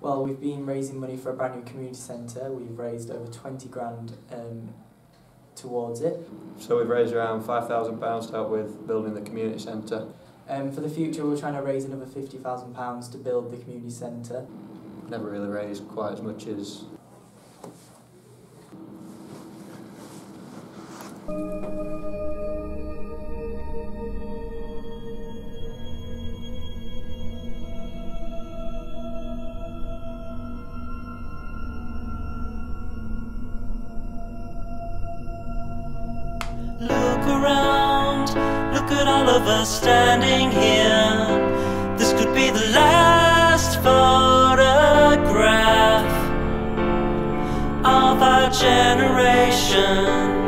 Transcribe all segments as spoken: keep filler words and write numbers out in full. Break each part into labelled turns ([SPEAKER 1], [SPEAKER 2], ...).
[SPEAKER 1] Well, we've been raising money for a brand new community centre. We've raised over twenty grand um, towards it.
[SPEAKER 2] So we've raised around five thousand pounds to help with building the community centre.
[SPEAKER 1] Um, for the future, we're trying to raise another fifty thousand pounds to build the community centre.
[SPEAKER 2] Never really raised quite as much as
[SPEAKER 3] Look around, look at all of us standing here. This could be the last photograph of our generation.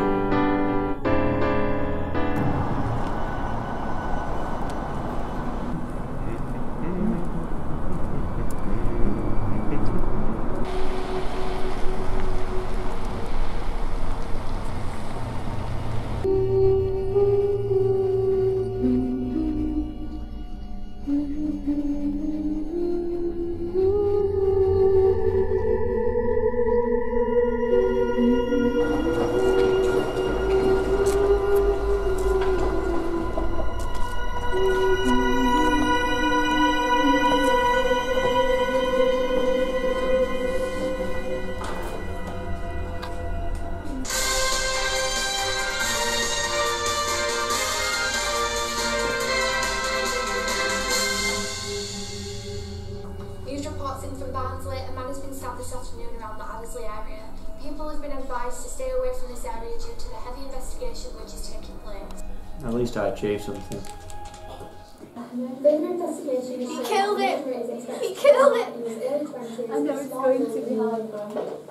[SPEAKER 4] News reports in from Barnsley, a man has been stabbed this afternoon around the Addersley area. People have been advised to stay away from this area due to the heavy investigation which is taking place.
[SPEAKER 2] at least I achieved something.
[SPEAKER 4] Further investigation
[SPEAKER 5] He killed it! He killed it! I know it's going to be hard, though.